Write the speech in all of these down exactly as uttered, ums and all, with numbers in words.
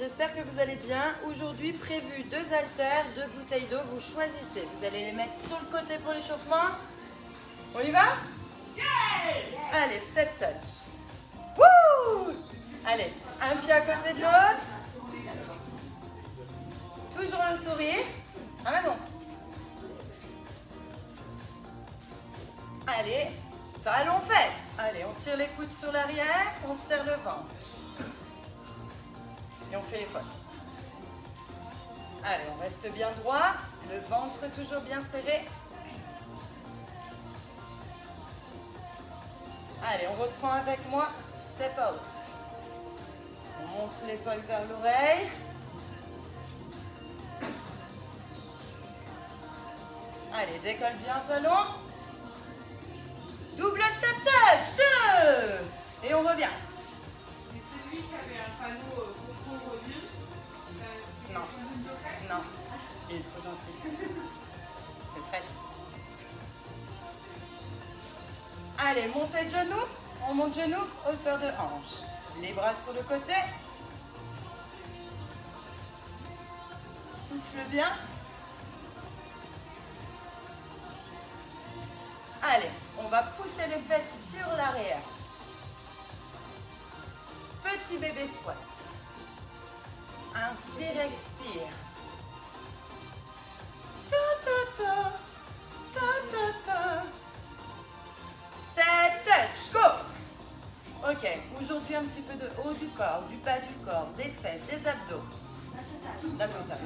j'espère que vous allez bien. Aujourd'hui, prévu deux haltères, deux bouteilles d'eau, vous choisissez. Vous allez les mettre sur le côté pour l'échauffement. On y va? Yeah! Allez, step touch. Wouh! Allez, un pied à côté de l'autre. Toujours le sourire. Ah bah non. Allez, talons fesses. Allez, on tire les coudes sur l'arrière, on serre le ventre. Et on fait les fois. Allez, on reste bien droit, le ventre toujours bien serré. Allez, on reprend avec moi, step out. On monte l'épaule vers l'oreille. Allez, décolle bien le talon. Double step touch, deux. Et on revient. Et celui qui avait un panneau euh, concours revenu, euh, Non. Non, il est trop gentil. C'est fait. Allez, montez de genoux. On monte genoux, hauteur de hanche. Les bras sur le côté. Souffle bien. Allez, on va pousser les fesses sur l'arrière. Petit bébé squat. Inspire, expire. Ta ta ta, ta ta ta. Step touch, go. Ok, aujourd'hui un petit peu de haut du corps, du bas du corps, des fesses, des abdos. La totale.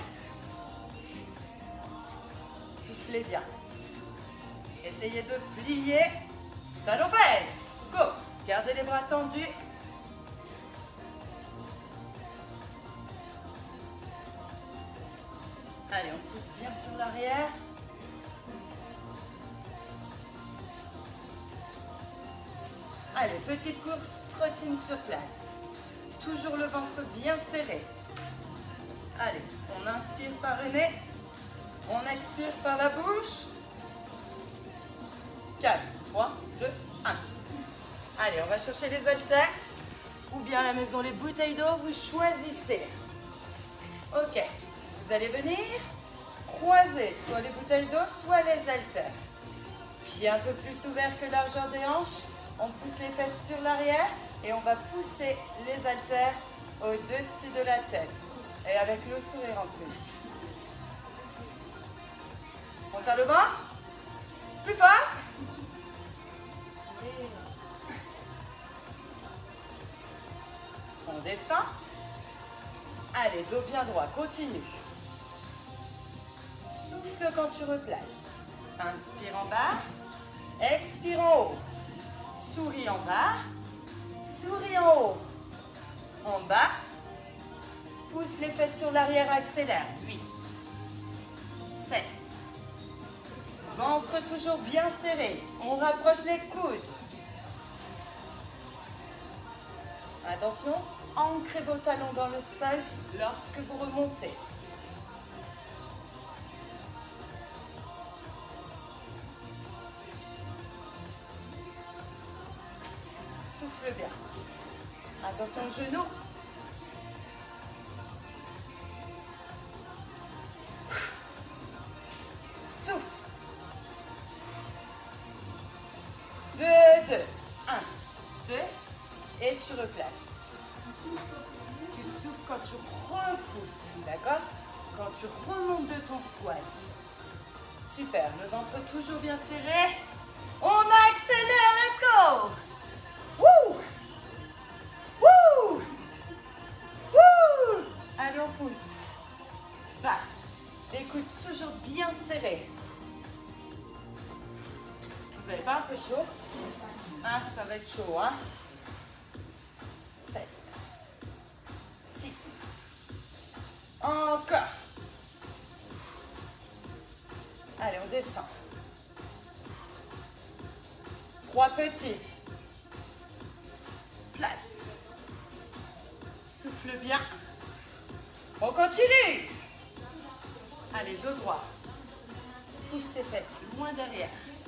Soufflez bien. Essayez de plier. Talons fesses. Go. Gardez les bras tendus. Allez, on pousse bien sur l'arrière. Allez, petite course, trottine sur place. Toujours le ventre bien serré. Allez, on inspire par le nez. On expire par la bouche. quatre, trois, deux, un. Allez, on va chercher les haltères. Ou bien à la maison, les bouteilles d'eau, vous choisissez. Ok, vous allez venir croiser soit les bouteilles d'eau, soit les haltères. Pieds un peu plus ouverts que largeur des hanches. On pousse les fesses sur l'arrière et on va pousser les haltères au-dessus de la tête. Et avec le sourire en plus. On serre le ventre. Plus fort. On descend. Allez, dos bien droit, continue. Souffle quand tu replaces. Inspire en bas. Expire en haut. Souris en bas. Souris en haut. En bas. Pousse les fesses sur l'arrière, accélère. huit. sept. Ventre toujours bien serré. On rapproche les coudes. Attention, ancrez vos talons dans le sol lorsque vous remontez. Souffle bien. Attention aux genoux. Souffle. deux, deux. un, deux. Et tu replaces. Tu souffles quand tu repousses, d'accord? Quand tu remontes de ton squat. Super, le ventre toujours bien serré. On accélère, let's go! Wouh! Wouh! Wouh! Allez, on pousse. Va. Les coudes toujours bien serrés. Vous n'avez pas un peu chaud? Ah, ça va être chaud, hein? sept. six. Encore. Allez, on descend. Trois petits. Place. Souffle bien. On continue. Allez, dos droit. Pousse tes fesses loin derrière.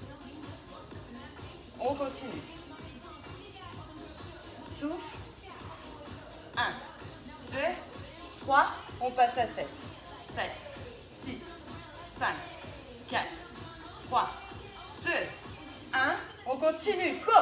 On continue. Souffle. un, deux, trois, on passe à sept. sept, six, cinq, quatre, trois, deux, un. On continue, go!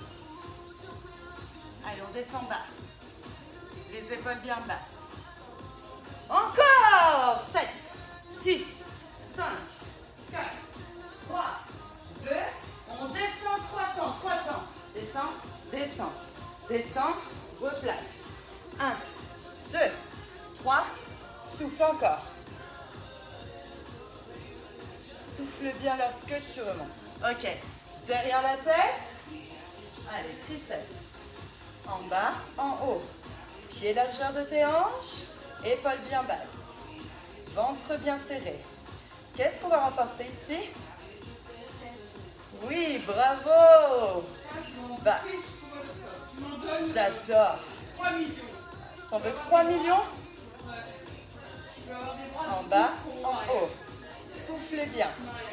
Allez, on descend bas. Les épaules bien basses. Encore! sept, six, cinq, quatre, trois, deux. On descend trois temps, trois temps. Descend, descend, descend, replace. un, deux, trois. Souffle encore. Souffle bien lorsque tu remontes. Ok. Derrière la tête. Allez, triceps. En bas, en haut. Pied largeur de tes hanches. Épaules bien basses. Ventre bien serré. Qu'est-ce qu'on va renforcer ici? Oui, bravo. Bah, j'adore. trois millions. T'en veux trois millions? En bas, en haut. Soufflez bien.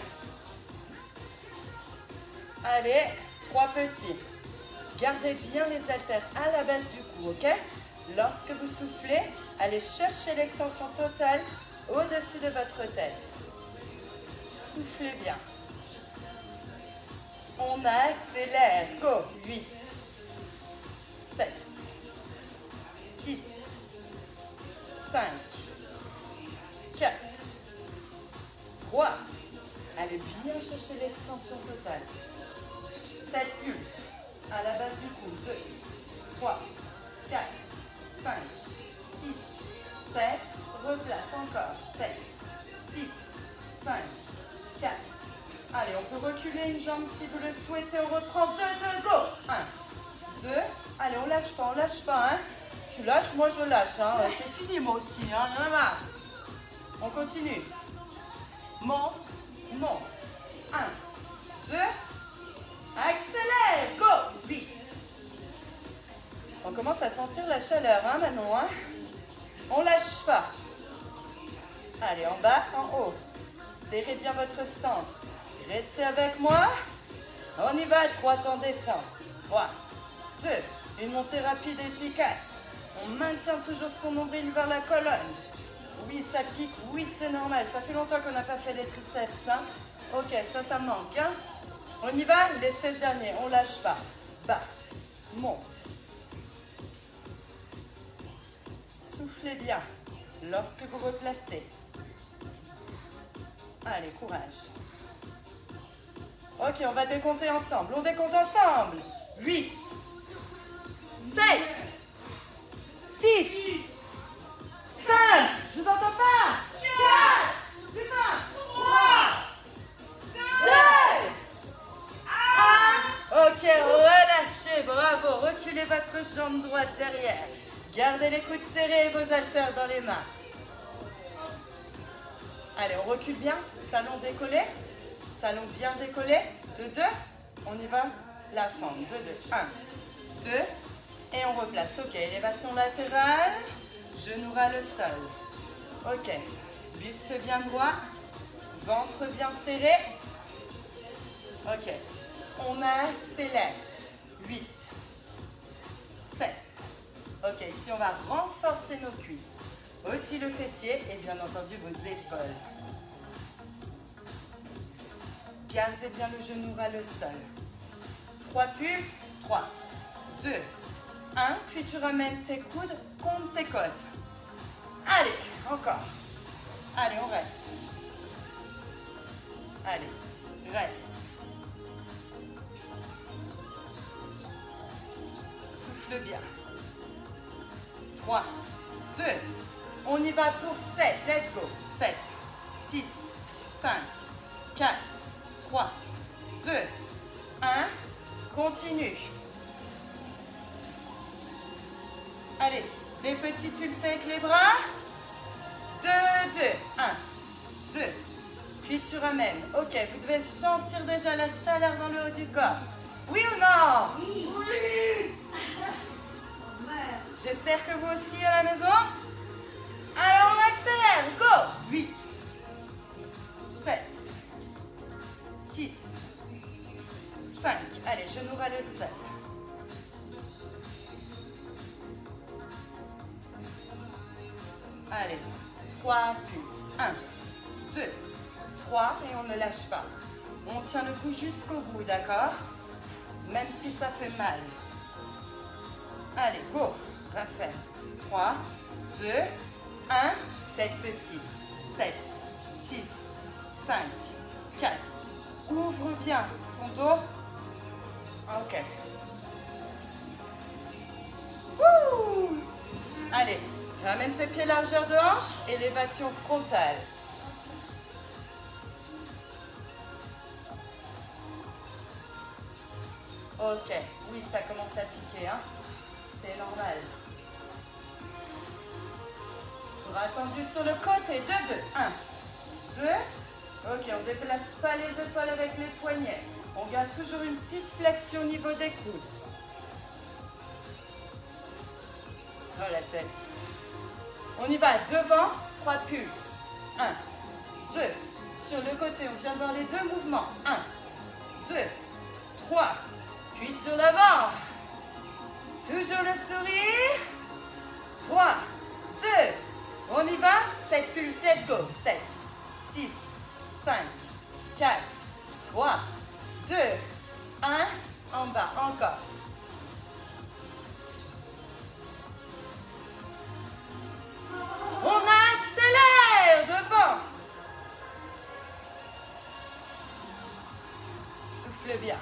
Allez, trois petits. Gardez bien les haltères à la base du cou, ok? Lorsque vous soufflez, allez chercher l'extension totale au-dessus de votre tête. Soufflez bien. On accélère. Go. huit, sept, six, cinq, quatre, trois. Allez bien chercher l'extension totale. sept pulses à la base du cou. deux, trois, quatre, cinq, six, sept. Replace encore. sept, six, cinq, quatre. Allez, on peut reculer une jambe si vous le souhaitez. On reprend. deux, deux, go. un, deux. Allez, on lâche pas, on lâche pas. Hein. Tu lâches, moi je lâche. Hein. C'est fini, moi aussi. Hein. Il y en a marre. On continue. Monte, monte. un, deux. Accélère. Go. huit. On commence à sentir la chaleur, hein, Manon. Hein. On lâche pas. Allez, en bas, en haut. Serrez bien votre centre. Restez avec moi. On y va. trois temps descend. trois, deux. Une montée rapide et efficace. On maintient toujours son nombril vers la colonne. Oui, ça pique. Oui, c'est normal. Ça fait longtemps qu'on n'a pas fait les triceps. Hein. Ok, ça, ça manque. Hein. On y va. Les seize derniers. On lâche pas. Bas. Monte. Soufflez bien lorsque vous replacez. Allez, courage. Ok, on va décompter ensemble. On décompte ensemble. huit, sept, six, cinq, je vous entends pas. quatre, trois, deux, un. Ok, relâchez, bravo. Reculez votre jambe droite derrière. Gardez les coudes serrés et vos haltères dans les mains. Allez, on recule bien. Talon décollé. Talon bien décollé. deux, deux. On y va. La fente. deux, deux. un, deux. Et on replace. Ok, élévation latérale. Genou ras le sol. Ok. Buste bien droit. Ventre bien serré. Ok. On accélère. huit, sept. Ok, ici on va renforcer nos cuisses. Aussi le fessier et bien entendu vos épaules. Gardez bien le genou ras le sol. trois pulses. trois, deux, un. Puis tu ramènes tes coudes contre tes côtes. Allez, encore. Allez, on reste. Allez, reste. Souffle bien. trois, deux. On y va pour sept. Let's go. sept, six, cinq, quatre, trois, deux, un. Continue. Allez, des petits pulses avec les bras. deux, deux, un, deux. Puis tu ramènes. Ok, vous devez sentir déjà la chaleur dans le haut du corps. Oui ou non? Oui. Oui. J'espère que vous aussi à la maison. Alors on accélère. Go. huit, sept, six, cinq. Allez, genou ras le sol. Allez, trois pulses. un, deux, trois et on ne lâche pas. On tient le coup jusqu'au bout, d'accord? Même si ça fait mal. Allez, go. Raphaël. trois, deux, un. sept petits. sept, six, cinq, quatre. Ouvre bien ton dos. Ok. Wouh! Allez, ramène tes pieds largeur de hanche. Élévation frontale. Ok, oui, ça commence à piquer, hein. C'est normal. Bras tendus sur le côté. deux, deux. un, deux. Ok, on ne déplace pas les épaules avec les poignets. On garde toujours une petite flexion au niveau des coudes. Oh, la tête. On y va. Devant, trois pulses. un, deux. Sur le côté, on vient de voir les deux mouvements. un, deux, trois. Puis sur l'avant. Toujours le sourire. trois, deux. On y va. sept pulses. Let's go. sept, six, cinq, quatre, trois, deux, un. En bas. Encore. On accélère devant. Souffle bien.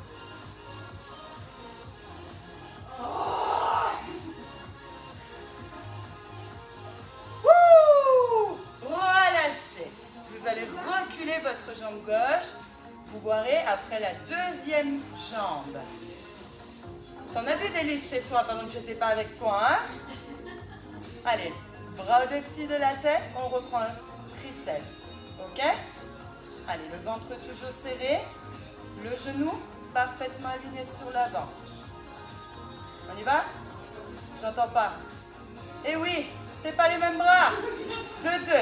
Wouh! Relâchez. Vous allez reculer votre jambe gauche. Vous boirez après la deuxième jambe. T'en as vu des lits chez toi pendant que j'étais pas avec toi, hein? Allez, bras au-dessus de la tête, on reprend le triceps, ok? Allez, le ventre toujours serré, le genou parfaitement aligné sur l'avant. On y va? J'entends pas. Eh oui, c'était pas les mêmes bras. Deux, deux.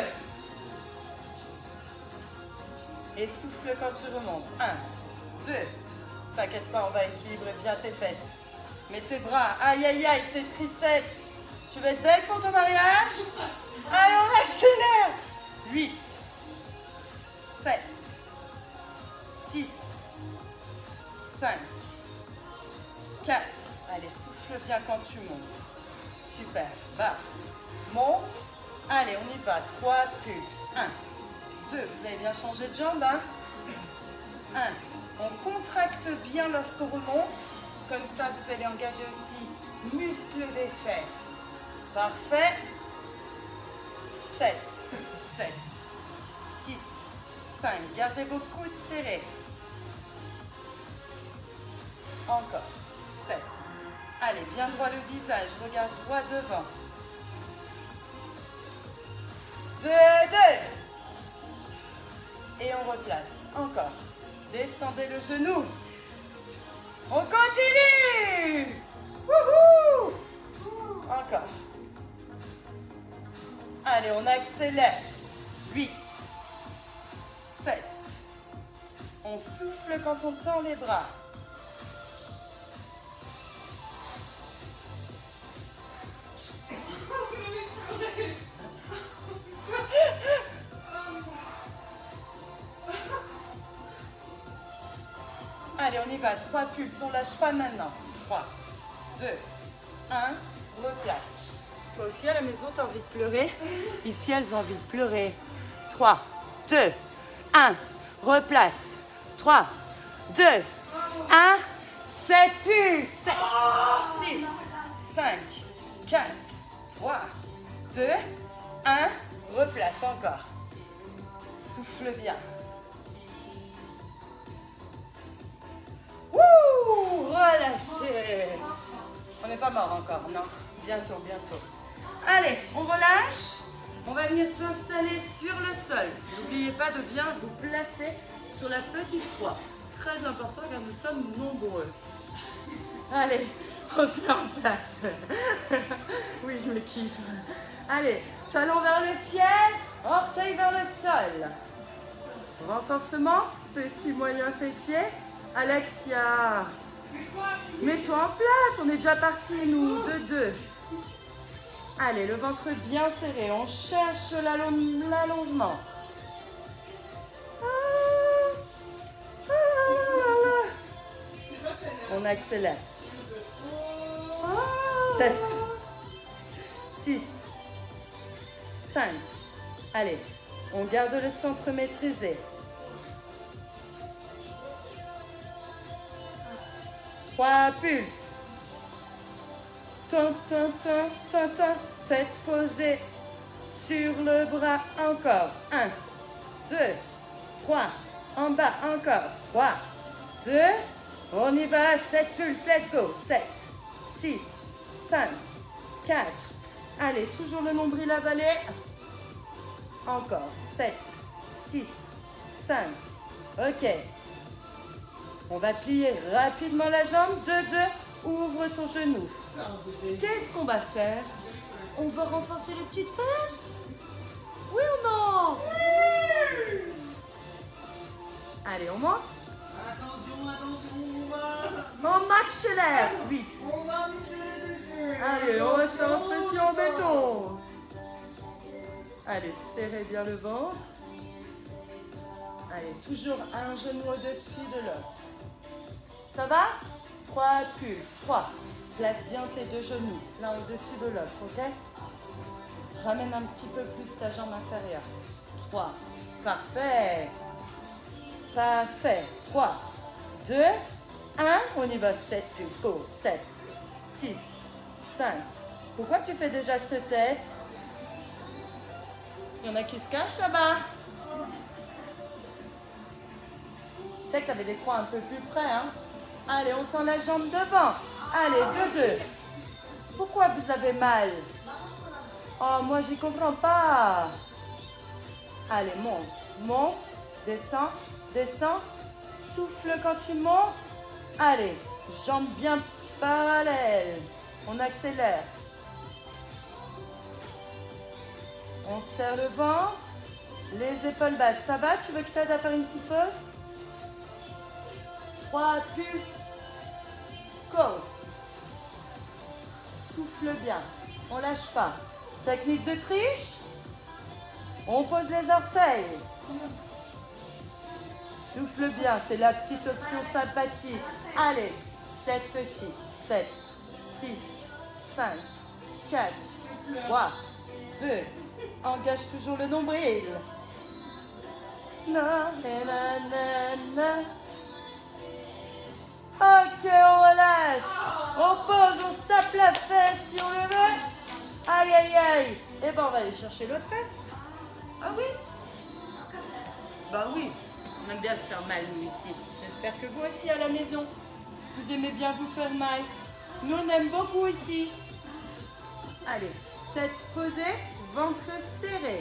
Et souffle quand tu remontes. Un, deux. T'inquiète pas, on va équilibrer bien tes fesses. Mets tes bras, aïe aïe aïe, tes triceps. Tu vas être belle pour ton mariage? Allez, on accélère. huit, sept, six, cinq, quatre. Allez, souffle bien quand tu montes. Super, va. Monte. Allez, on y va. trois pulses. un, deux. Vous avez bien changé de jambe, hein? un. On contracte bien lorsqu'on remonte. Comme ça, vous allez engager aussi muscles des fesses. Parfait. sept, sept, six, cinq. Gardez vos coudes serrés. Encore. sept. Allez, bien droit le visage. Regarde droit devant. deux, deux. Et on replace. Encore. Descendez le genou. On continue. Wouhou! Encore. Allez, on accélère. huit, sept. On souffle quand on tend les bras. Allez, on y va. trois pulses. On ne lâche pas maintenant. trois, deux, un. Replace. Toi aussi, à la maison, tu as envie de pleurer? Ici, elles ont envie de pleurer. trois, deux, un. Replace. trois, deux, un. sept pulses. sept, six, cinq, quatre, trois, deux, un. Replace encore. Souffle bien. Wouh! Relâchez. On n'est pas mort encore, non? Bientôt, bientôt. Allez, on relâche. On va venir s'installer sur le sol. N'oubliez pas de bien vous placer sur la petite croix. Très important car nous sommes nombreux. Allez, on se met en place. Oui, je me kiffe. Allez, talon vers le ciel, orteil vers le sol. Renforcement, petit moyen fessier. Alexia, mets-toi en place, on est déjà parti nous, deux, deux. Allez, le ventre bien serré. On cherche l'allongement. On accélère. sept, six, cinq. Allez, on garde le centre maîtrisé. trois pulses. Ton, ton, ton, ton, ton. Tête posée sur le bras. Encore. un, deux, trois. En bas, encore. trois, deux. On y va. sept pulses. Let's go. sept, six, cinq, quatre. Allez, toujours le nombril avalé. Encore. sept, six, cinq. Ok. On va plier rapidement la jambe. deux, deux. Ouvre ton genou. Qu'est-ce qu'on va faire? On va renforcer les petites fesses? Oui ou non? Oui. Allez, on monte. Attention, attention, on accélère. huit. On va miser. Allez, on reste en pression en béton. Allez, serrez bien le ventre. Allez, toujours un genou au-dessus de l'autre. Ça va? trois pulses. trois. Place bien tes deux genoux, l'un au-dessus de l'autre, ok? Ramène un petit peu plus ta jambe inférieure. trois. Parfait. Parfait. trois, deux, un. On y va. sept pulses. Go. sept, six, cinq. Pourquoi tu fais déjà cette tête? Il y en a qui se cachent là-bas. Tu sais que tu avais des croix un peu plus près, hein? Allez, on tend la jambe devant. Allez, deux, deux. Pourquoi vous avez mal? Oh, moi, j'y comprends pas. Allez, monte, monte, descends, descends. Souffle quand tu montes. Allez, jambes bien parallèles. On accélère. On serre le ventre. Les épaules basses. Ça va? Tu veux que je t'aide à faire une petite pause? trois pulses. Go. Souffle bien. On lâche pas. Technique de triche. On pose les orteils. Souffle bien. C'est la petite option sympathie. Allez. sept petits. sept, six, cinq, quatre, trois, deux. Engage toujours le nombril. Na, na, na, na, na. Ok, on relâche. On pose, on se tape la fesse si on le veut. Aïe, aïe, aïe. Et ben, on va aller chercher l'autre fesse. Ah oui? Bah oui, on aime bien se faire mal, nous, ici. J'espère que vous aussi, à la maison, vous aimez bien vous faire mal. Nous, on aime beaucoup ici. Allez, tête posée, ventre serré.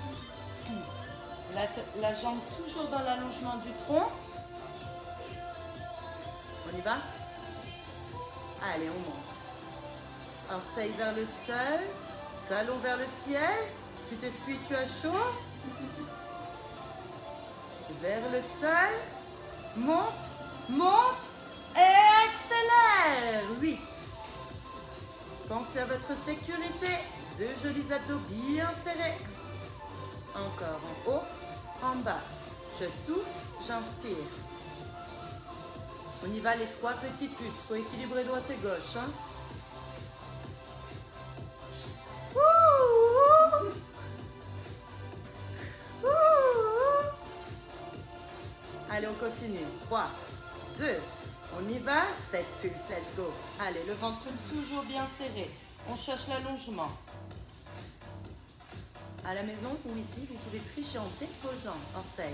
La, la jambe toujours dans l'allongement du tronc. On y va? Allez, on monte. Orteil vers le sol. Talon vers le ciel. Tu t'essuies, tu as chaud. Vers le sol. Monte, monte et accélère. huit. Pensez à votre sécurité. Deux jolis abdos bien serrés. Encore en haut, en bas. Je souffle, j'inspire. On y va les trois petites puces. Il faut équilibrer droite et gauche. Hein. Ouh, ouh, ouh. Allez, on continue. trois, deux, on y va. sept pulses, let's go. Allez, le ventre toujours bien serré. On cherche l'allongement. À la maison ou ici, vous pouvez tricher en déposant orteil.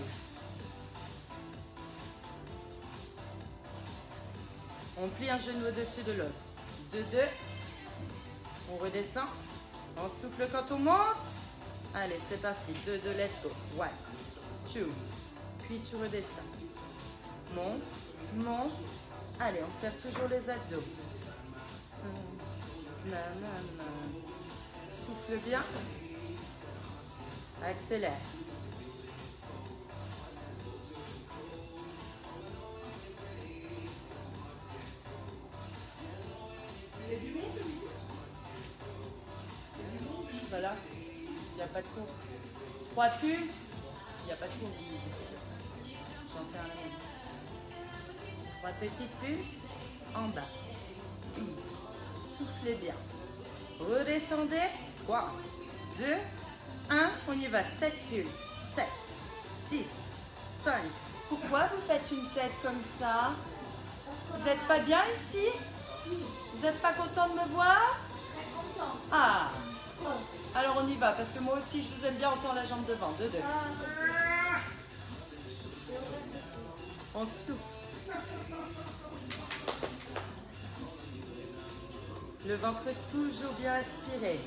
On plie un genou au-dessus de l'autre. deux, deux. On redescend. On souffle quand on monte. Allez, c'est parti. deux, deux, let's go. one, two. Puis tu redescends. Monte, monte. Allez, on serre toujours les abdos. Nanana. Souffle bien. Accélère. pas là. Il n'y a pas de cours. Trois pulses. Il n'y a pas de cours. J'en fais un à la maison. Trois petites pulses en bas. Soufflez bien. Redescendez. trois, deux, un. On y va. sept pulses. sept, six, cinq. Pourquoi vous faites une tête comme ça? Vous n'êtes pas bien ici? Vous n'êtes pas content de me voir? Ah. Alors on y va, parce que moi aussi je vous aime bien, on tend la jambe devant. Deux, deux. On souffle. Le ventre toujours bien aspiré.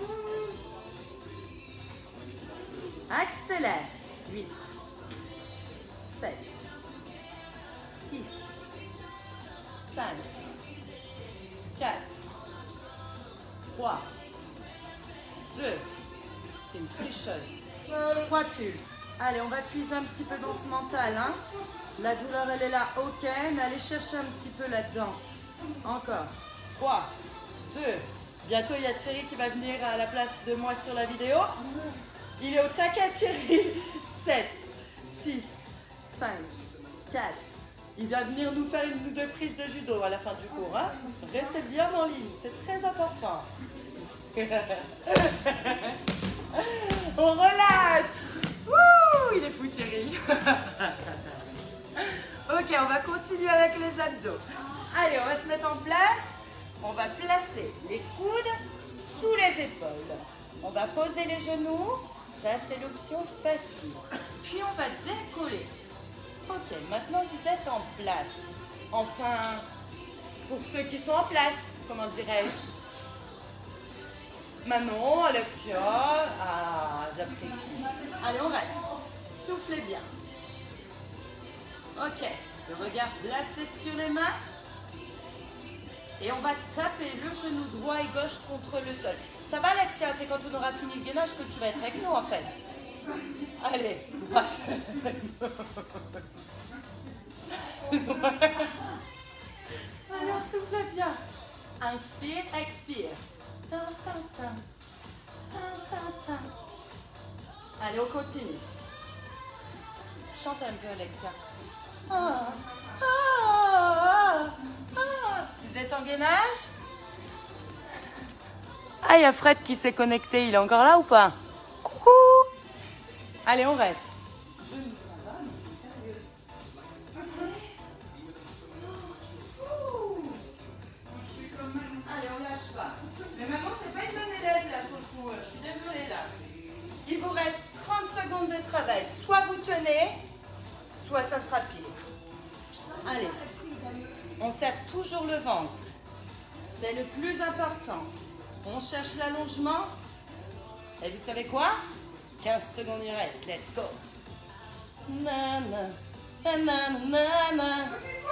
Accélère. huit, sept, six, cinq, quatre, trois, deux. C'est une tricheuse. trois pulses. Allez, on va puiser un petit peu dans ce mental. Hein. La douleur, elle est là, ok, mais allez chercher un petit peu là-dedans. Encore. trois, deux. Bientôt, il y a Thierry qui va venir à la place de moi sur la vidéo. Il est au taquet, Thierry. sept, six, cinq, quatre. Il va venir nous faire une ou deux prises de judo à la fin du cours. Hein. Restez bien en ligne, c'est très important. On relâche. Ouh, il est fou, Thierry. Ok, on va continuer avec les abdos. Allez, on va se mettre en place. On va placer les coudes sous les épaules. On va poser les genoux. Ça, c'est l'option facile. Puis, on va décoller. Ok, maintenant, vous êtes en place. Enfin, pour ceux qui sont en place, comment dirais-je? Maman, Alexia, ah, j'apprécie. Allez, on reste. Soufflez bien. Ok, le regard placé sur les mains. Et on va taper le genou droit et gauche contre le sol. Ça va, Alexia? C'est quand on aura fini le gainage que tu vas être avec nous, en fait. Allez, droite. Alors, soufflez bien. Inspire, expire. Tin, tin, tin. Tin, tin, tin. Allez, on continue. Chante un peu, Alexia. Ah, ah, ah, ah. Vous êtes en gainage? Ah, il y a Fred qui s'est connecté. Il est encore là ou pas? Coucou. Allez, on reste. Allez, on lâche pas. Mais maman, c'est pas une bonne élève là sur le coup. Je suis désolée là. Il vous reste trente secondes de travail. Soit vous tenez, soit ça sera pire. Allez. On serre toujours le ventre. C'est le plus important. On cherche l'allongement. Et vous savez quoi? quinze secondes il reste. Let's go. Nana, nana, nana,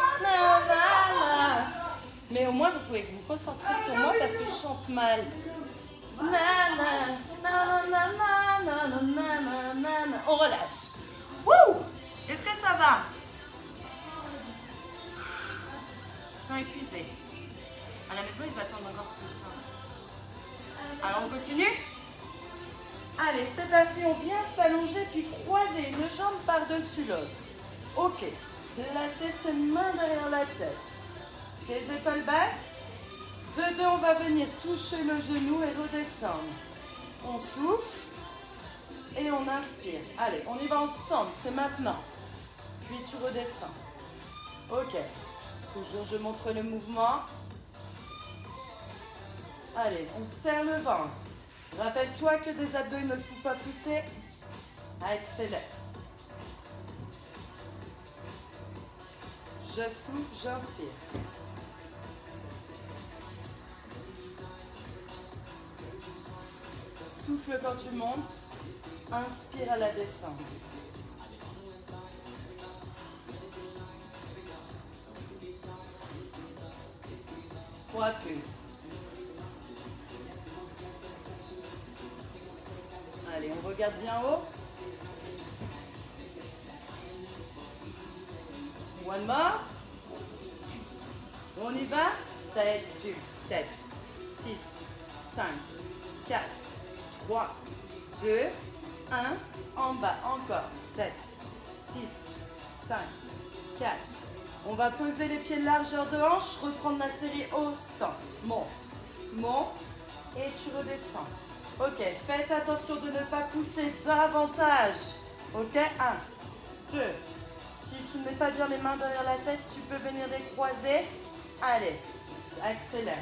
nana. Mais au moins, vous pouvez vous concentrer sur moi parce que je chante mal. Nana, nana, nana, nana, nana. On relâche. Wouh! Est-ce que ça va? Je sens épuisé. À la maison, ils attendent encore plus. Hein. Alors, on continue? Allez, c'est parti. On vient s'allonger puis croiser une jambe par-dessus l'autre. Ok. Placez ses mains derrière la tête. Ses épaules basses. De deux, on va venir toucher le genou et redescendre. On souffle et on inspire. Allez, on y va ensemble. C'est maintenant. Puis tu redescends. Ok. Toujours, je montre le mouvement. Allez, on serre le ventre. Rappelle-toi que des abdos, il ne faut pas pousser. Accélère. Je souffle, j'inspire. Souffle quand tu montes. Inspire à la descente. Trois plus. Allez, on regarde bien haut. One more. On y va. sept, plus. sept, six, cinq, quatre, trois, deux, un. En bas, encore. sept, six, cinq, quatre. On va poser les pieds de largeur de hanche, reprendre la série au centre. Monte, monte et tu redescends. Ok, faites attention de ne pas pousser davantage. Ok, un, deux. Si tu ne mets pas bien les mains derrière la tête, tu peux venir les croiser. Allez, accélère.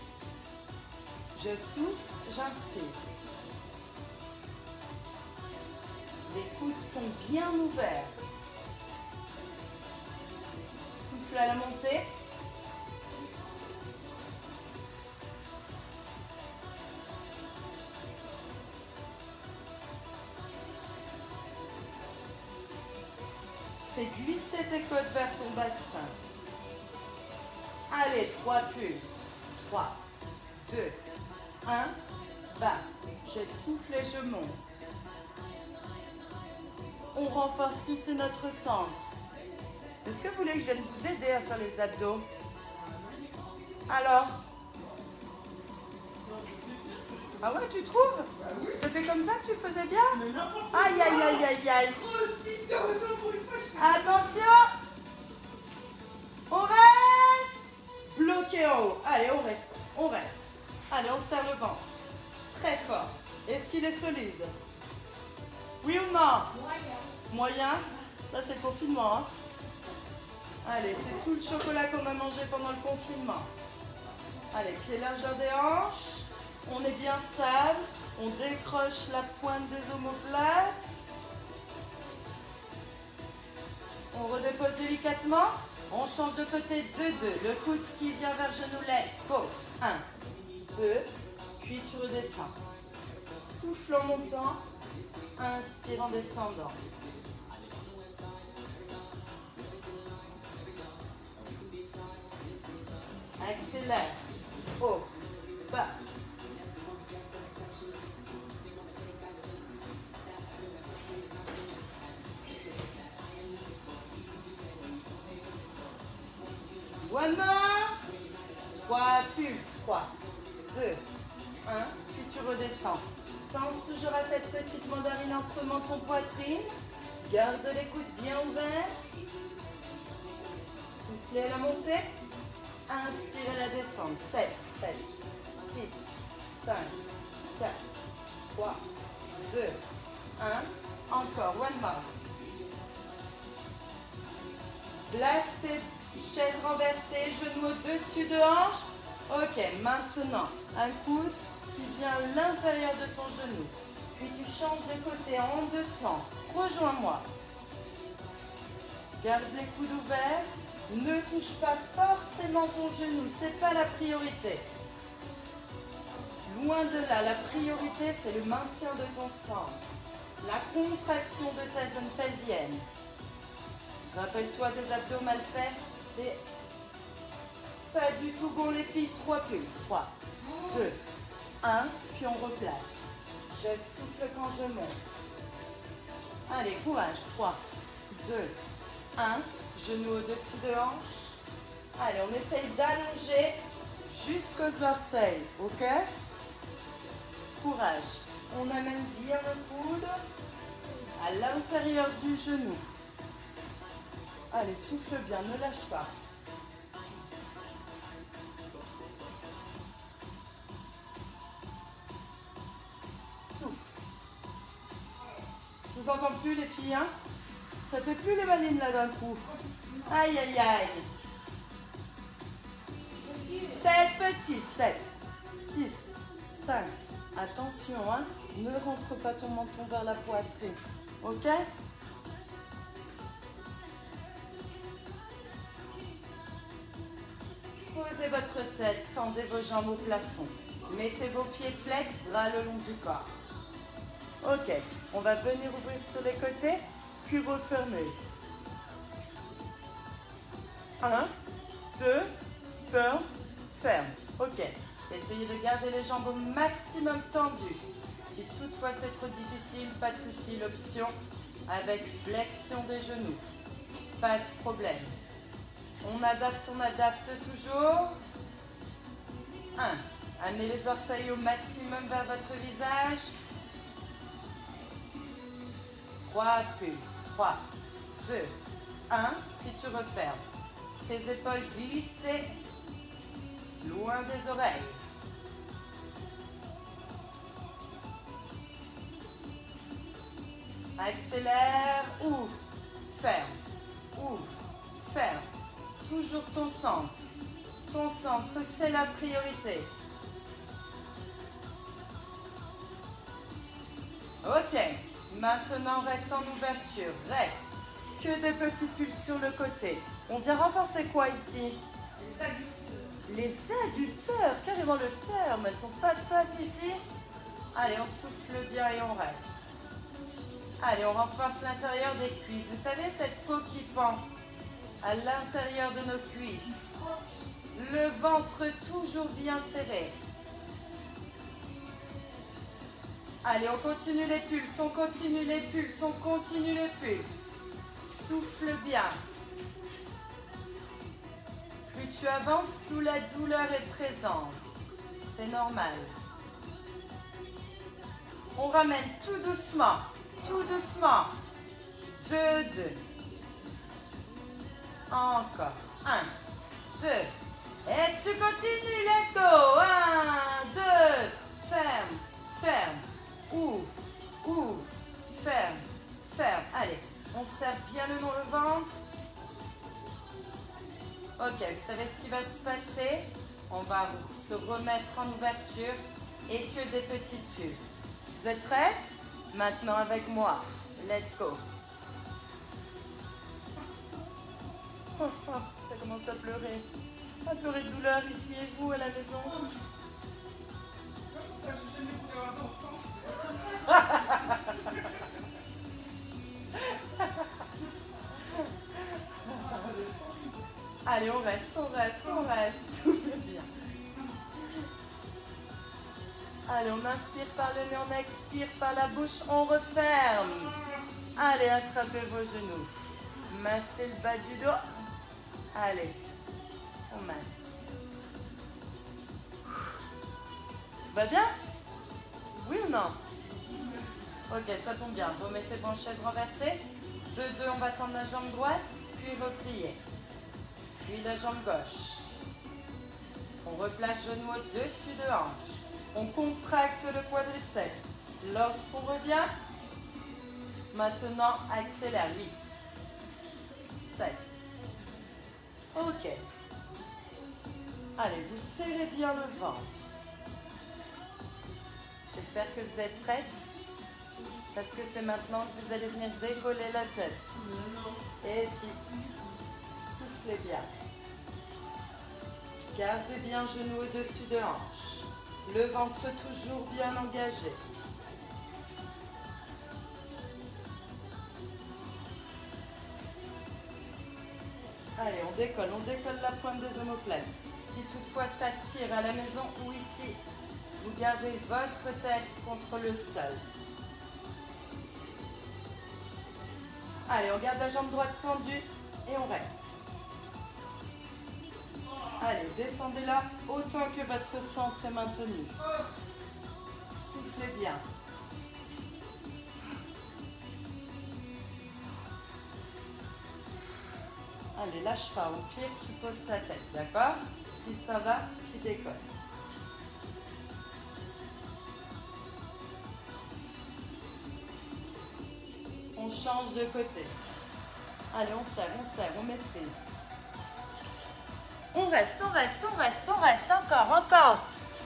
Je souffle, j'inspire. Les coudes sont bien ouverts. Souffle à la montée. Fais glisser tes côtes vers ton bassin. Allez, trois pulses. trois, deux, un. Bas. Je souffle et je monte. On renforce ici notre centre. Est-ce que vous voulez que je vienne vous aider à faire les abdos? Alors? Ah ouais, tu trouves? C'était comme ça que tu le faisais bien? Aïe, aïe, aïe, aïe, aïe. Attention! On reste! Bloqué en haut. Allez, on reste. On reste. Allez, on serre le ventre. Très fort. Est-ce qu'il est solide? Oui ou non? Moyen. Moyen? Ça, c'est le confinement. Hein? Allez, c'est tout le chocolat qu'on a mangé pendant le confinement. Allez, pied largeur des hanches. On est bien stable. On décroche la pointe des omoplates. On redépose délicatement. On change de côté. deux deux. Le coude qui vient vers genou. Let's go. un, deux. Puis tu redescends. Souffle en montant. Inspire en descendant. Accélère. Haut. Bas. One more. Trois pulses. trois, deux, un. Puis tu redescends. Pense toujours à cette petite mandarine entre menton poitrine. Garde les coudes bien ouverts. Soufflez à la montée. Inspirez la descente. sept, sept, six, cinq, quatre, trois, deux, un. Encore. One more. Place tes chaises renversées, genoux au-dessus de hanche. Ok, maintenant, un coude qui vient à l'intérieur de ton genou. Puis tu changes de côté en deux temps. Rejoins-moi. Garde les coudes ouverts. Ne touche pas forcément ton genou, ce n'est pas la priorité. Loin de là, la priorité c'est le maintien de ton centre, la contraction de ta zone pelvienne. Rappelle-toi des abdos mal faits, c'est pas du tout bon les filles. trois pulses. trois, deux, un, puis on replace. Je souffle quand je monte. Allez, courage. trois, deux, un. Genoux au-dessus de hanche. Allez, on essaye d'allonger jusqu'aux orteils, ok? Courage. On amène bien le coude à l'intérieur du genou. Allez, souffle bien, ne lâche pas. Souffle. Je vous entends plus les filles, hein? Ça fait plus les malines là d'un coup. Aïe, aïe, aïe. sept petits. sept, six, cinq. Attention, hein. Ne rentre pas ton menton vers la poitrine. Ok? Posez votre tête, tendez vos jambes au plafond. Mettez vos pieds flex, bras le long du corps. Ok. On va venir ouvrir sur les côtés. Puis refermer. un, deux, ferme, ferme. Ok. Essayez de garder les jambes au maximum tendues. Si toutefois c'est trop difficile, pas de souci. L'option avec flexion des genoux. Pas de problème. On adapte, on adapte toujours. un, Amenez les orteils au maximum vers votre visage. Trois pulses. trois, deux, un. Puis tu refermes. Tes épaules glissées loin des oreilles. Accélère, ouvre, ferme, ouvre, ferme. Toujours ton centre. Ton centre, c'est la priorité. Ok, maintenant reste en ouverture, reste. Que des petites pulses sur le côté. On vient renforcer quoi ici? Les adducteurs, carrément le terme, elles sont pas top ici. Allez, on souffle bien et on reste. Allez, on renforce l'intérieur des cuisses. Vous savez, cette peau qui pend à l'intérieur de nos cuisses. Le ventre toujours bien serré. Allez, on continue les pulses, on continue les pulses, on continue les pulses. Souffle bien. Plus tu avances, plus la douleur est présente. C'est normal. On ramène tout doucement, tout doucement. Deux, deux. Encore. Un, deux. Et tu continues, let's go. Un, deux. Ferme, ferme. Ouvre, ouvre. Ferme, ferme. Allez, on serre bien le long le ventre. Ok, vous savez ce qui va se passer? On va se remettre en ouverture et que des petites pulses. Vous êtes prêtes? Maintenant avec moi. Let's go. Oh, oh, ça commence à pleurer. À pleurer de douleur ici et vous à la maison. Allez, on reste, on reste, on reste. Souffle bien. Allez, on inspire par le nez, on expire par la bouche, on referme. Allez, attrapez vos genoux. Massez le bas du dos. Allez, on masse. Tout va bien? Oui ou non? Ok, ça tombe bien. Vous mettez-vous en chaise renversée. Deux, deux, on va tendre la jambe droite, puis replier. Puis la jambe gauche. On replace genou au-dessus de hanche. On contracte le quadriceps. Lorsqu'on revient, maintenant accélère. huit, sept. Ok. Allez, vous serrez bien le ventre. J'espère que vous êtes prêtes. Parce que c'est maintenant que vous allez venir décoller la tête. Et si. Soufflez bien. Gardez bien genou au-dessus de hanche. Le ventre toujours bien engagé. Allez, on décolle, on décolle la pointe des omoplates. Si toutefois ça tire à la maison ou ici, vous gardez votre tête contre le sol. Allez, on garde la jambe droite tendue et on reste. Allez, descendez là autant que votre centre est maintenu. Soufflez bien. Allez, lâche pas. Au pire, tu poses ta tête, d'accord? Si ça va, tu décolles. On change de côté. Allez, on serre, on serre, on maîtrise. On reste, on reste, on reste, on reste. Encore, encore.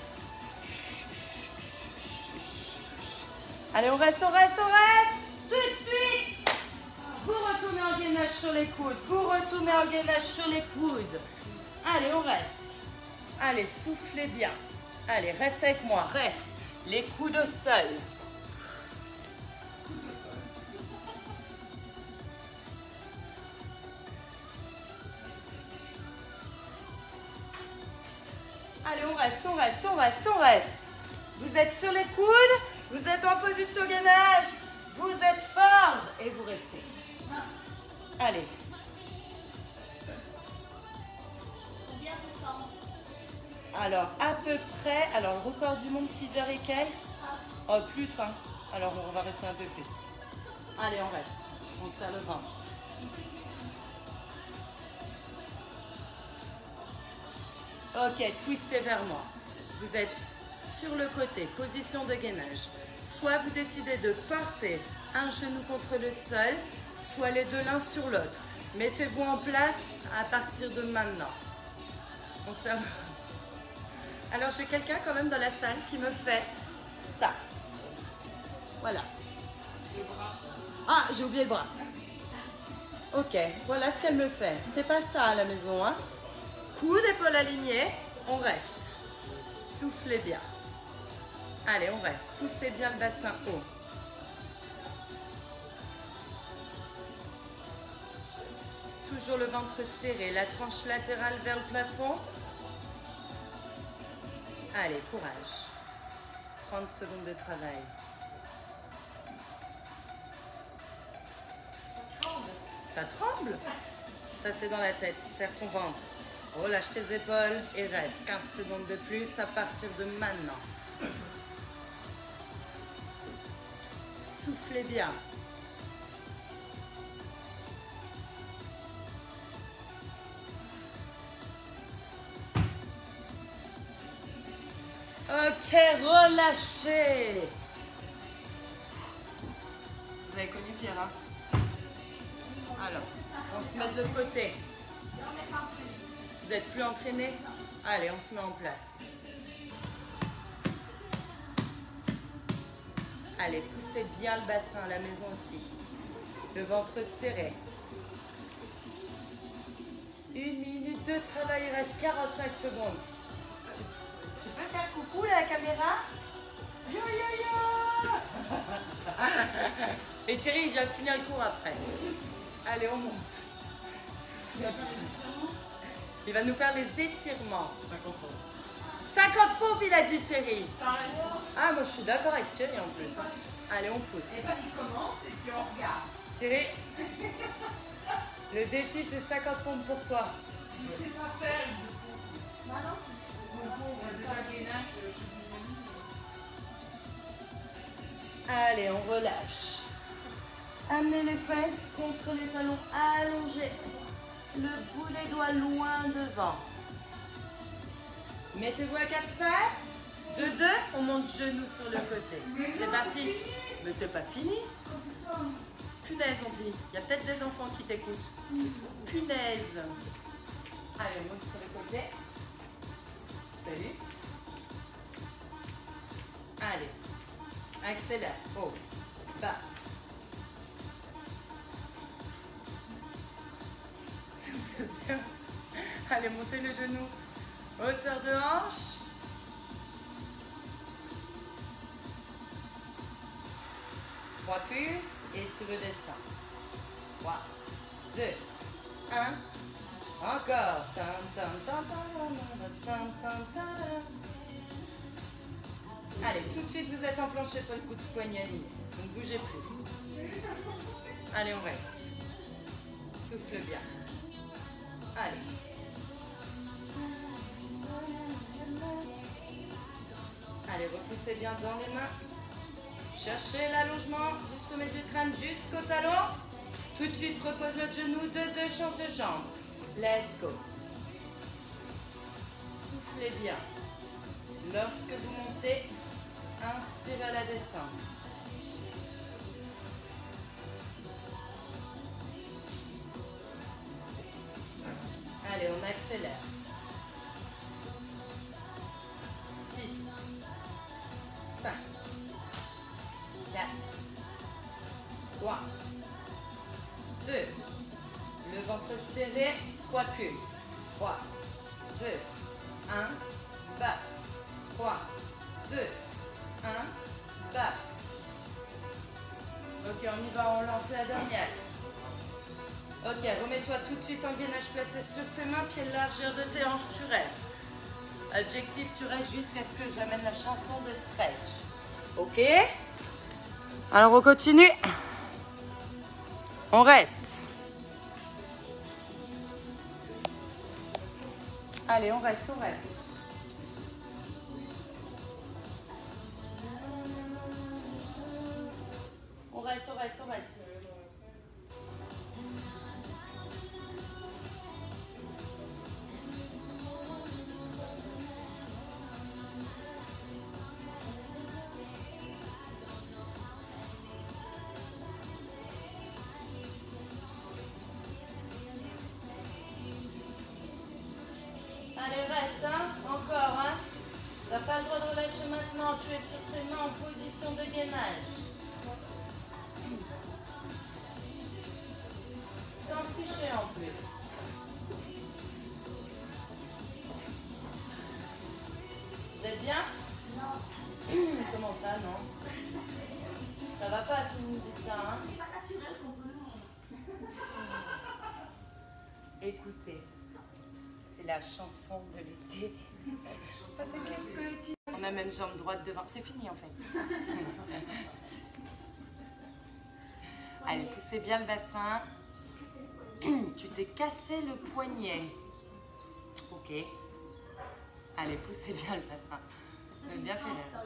Allez, on reste, on reste, on reste. Tout de suite. Vous retournez en gainage sur les coudes. Vous retournez en gainage sur les coudes. Allez, on reste. Allez, soufflez bien. Allez, reste avec moi, reste. Les coudes au sol. Allez, on reste, on reste, on reste, on reste. Vous êtes sur les coudes, vous êtes en position gainage, vous êtes fort et vous restez. Allez. Combien de temps? Alors, à peu près, alors le record du monde, six heures et quelques. Oh, plus, hein. Alors, on va rester un peu plus. Allez, on reste. On serre le ventre. Ok, twistez vers moi. Vous êtes sur le côté, position de gainage. Soit vous décidez de porter un genou contre le sol, soit les deux l'un sur l'autre. Mettez-vous en place à partir de maintenant. On serre. Alors, j'ai quelqu'un quand même dans la salle qui me fait ça. Voilà. Ah, j'ai oublié le bras. Ok, voilà ce qu'elle me fait. C'est pas ça à la maison, hein. Coude, épaule alignée, on reste. Soufflez bien. Allez, on reste. Poussez bien le bassin haut. Toujours le ventre serré, la tranche latérale vers le plafond. Allez, courage. trente secondes de travail. Ça tremble. Ça, c'est dans la tête. Serre ton ventre. Relâche tes épaules et reste. quinze secondes de plus à partir de maintenant. Soufflez bien. Ok, relâchez. Vous avez connu Pierre, hein? Alors, on se met de l'autre côté. Vous n'êtes plus entraîné? Allez, on se met en place. Allez, poussez bien le bassin à la maison aussi. Le ventre serré. Une minute de travail, il reste quarante-cinq secondes. Tu, tu peux faire coucou là, à la caméra? Yo yo yo. Et Thierry, il vient finir le cours après. Allez, on monte. Il va nous faire les étirements. cinquante pompes. cinquante pompes, il a dit Thierry. Ah, moi je suis d'accord avec Thierry en plus. Hein. Allez, on pousse. Et ça, il commence et puis on regarde. Thierry, le défi c'est cinquante pompes pour toi. Je ne sais pas faire du coup. Non, non. C'est un gainage, je suis Allez, on relâche. Amenez les fesses contre les talons allongés. Le bout des doigts loin devant. Mettez-vous à quatre pattes. De deux, on monte genou sur le côté. C'est parti. Mais c'est pas fini. Punaise, on dit. Il y a peut-être des enfants qui t'écoutent. Punaise. Allez, on monte sur le côté. Salut. Allez. Accélère. Haut. Bas. Allez, montez le genou. Hauteur de hanche. Trois pulses et tu redescends. Trois, deux, un. Encore. Allez, tout de suite, vous êtes en plancher pour le coup de poignet aligné. Donc, bougez plus. Allez, on reste. Souffle bien. Allez. Allez, repoussez bien dans les mains. Cherchez l'allongement du sommet du crâne jusqu'au talon. Tout de suite, repose le genou de deux, change de jambe. Let's go. Soufflez bien. Lorsque vous montez, inspirez à la descente. Allez, on accélère. six, cinq, quatre, trois, deux, le ventre serré, trois pulses. trois, deux, un, bas. trois, deux, un, bas. Ok, on y va, on lance la dernière. Ok, remets-toi tout de suite en gainage placé sur tes mains, pied de largeur de tes hanches, tu restes. Objectif, tu restes jusqu'à ce que j'amène la chanson de stretch. Ok? Alors on continue. On reste. Allez, on reste, on reste. Tu n'as pas le droit de relâcher maintenant. Tu es sur tes mains en position de gainage. Sans tricher en plus. Vous êtes bien? Non. Comment ça, non? Ça va pas si vous me dites ça, hein? C'est pas naturel qu'on peut. Écoutez, c'est la chanson de l'été. Avec les petits. On amène jambe droite devant. C'est fini en fait. Allez, poussez bien le bassin. Tu t'es cassé le poignet. Ok. Allez, poussez bien le bassin. Vous avez bien fait là.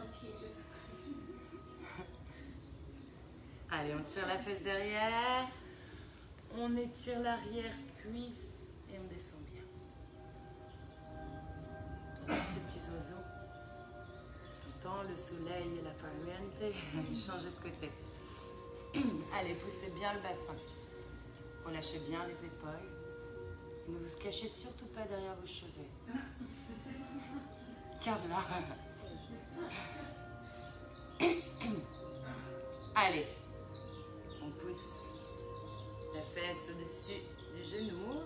Allez, on tire la fesse derrière. On étire l'arrière-cuisse et on descend bien. Regardez ces petits oiseaux. T'entends le soleil et la farniente. Changez de côté. Allez, poussez bien le bassin. Relâchez bien les épaules. Ne vous cachez surtout pas derrière vos cheveux. Regarde-là. Allez, on pousse la fesse au-dessus du genou.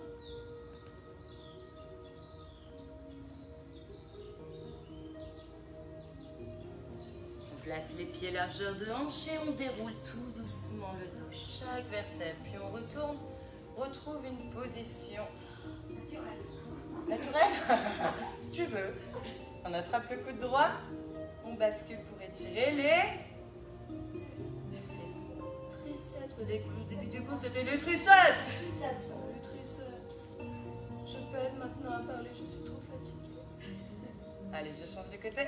On place les pieds largeur de hanche et on déroule tout doucement le dos, chaque vertèbre. Puis on retourne, retrouve une position naturelle. Naturelle? Si tu veux. On attrape le coude droit, on bascule pour étirer les... triceps au début, du coup c'était les triceps. Triceps. Les triceps. Je peine maintenant à parler, je suis trop fatiguée. Allez, je change de côté.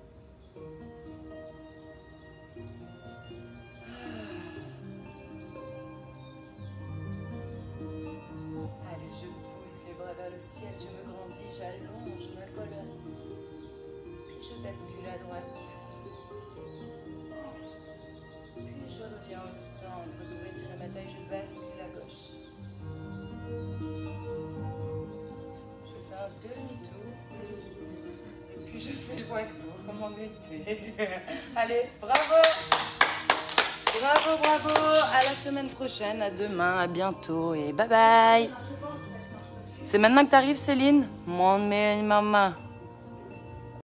Allez, je pousse les bras vers le ciel, je me grandis, j'allonge ma colonne. Puis je bascule à droite. Puis je reviens au centre pour étirer ma taille, je bascule à gauche. Je fais un demi-tour. Et puis je fais le poisson comme en été. Allez, bravo! Bravo, bravo! À la semaine prochaine, à demain, à bientôt et bye bye! C'est maintenant que tu arrives, Céline? Mon maman.